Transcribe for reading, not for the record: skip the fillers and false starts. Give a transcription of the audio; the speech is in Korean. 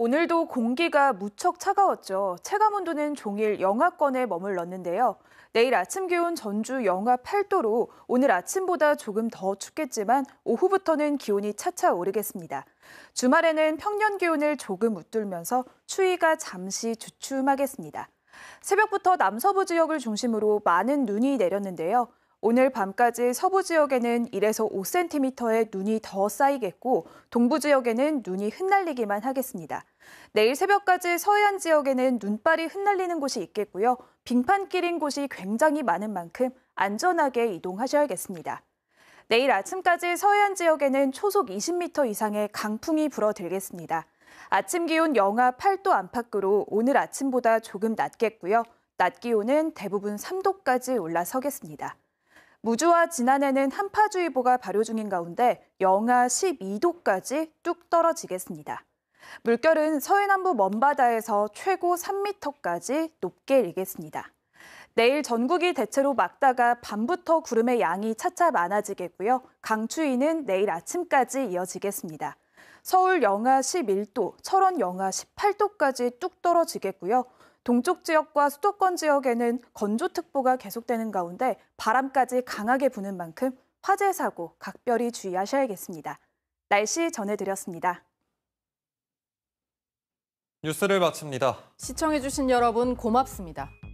오늘도 공기가 무척 차가웠죠. 체감온도는 종일 영하권에 머물렀는데요. 내일 아침 기온 전주 영하 8도로 오늘 아침보다 조금 더 춥겠지만 오후부터는 기온이 차차 오르겠습니다. 주말에는 평년 기온을 조금 웃돌면서 추위가 잠시 주춤하겠습니다. 새벽부터 남서부 지역을 중심으로 많은 눈이 내렸는데요. 오늘 밤까지 서부 지역에는 1에서 5cm의 눈이 더 쌓이겠고 동부 지역에는 눈이 흩날리기만 하겠습니다. 내일 새벽까지 서해안 지역에는 눈발이 흩날리는 곳이 있겠고요. 빙판길인 곳이 굉장히 많은 만큼 안전하게 이동하셔야겠습니다. 내일 아침까지 서해안 지역에는 초속 20m 이상의 강풍이 불어들겠습니다. 아침 기온 영하 8도 안팎으로 오늘 아침보다 조금 낮겠고요. 낮 기온은 대부분 3도까지 올라서겠습니다. 무주와 진안에는 한파주의보가 발효 중인 가운데 영하 12도까지 뚝 떨어지겠습니다. 물결은 서해남부 먼바다에서 최고 3m까지 높게 일겠습니다. 내일 전국이 대체로 맑다가 밤부터 구름의 양이 차차 많아지겠고요. 강추위는 내일 아침까지 이어지겠습니다. 서울 영하 11도, 철원 영하 18도까지 뚝 떨어지겠고요. 동쪽 지역과 수도권 지역에는 건조특보가 계속되는 가운데 바람까지 강하게 부는 만큼 화재 사고 각별히 주의하셔야겠습니다. 날씨 전해드렸습니다. 뉴스를 마칩니다. 시청해주신 여러분 고맙습니다.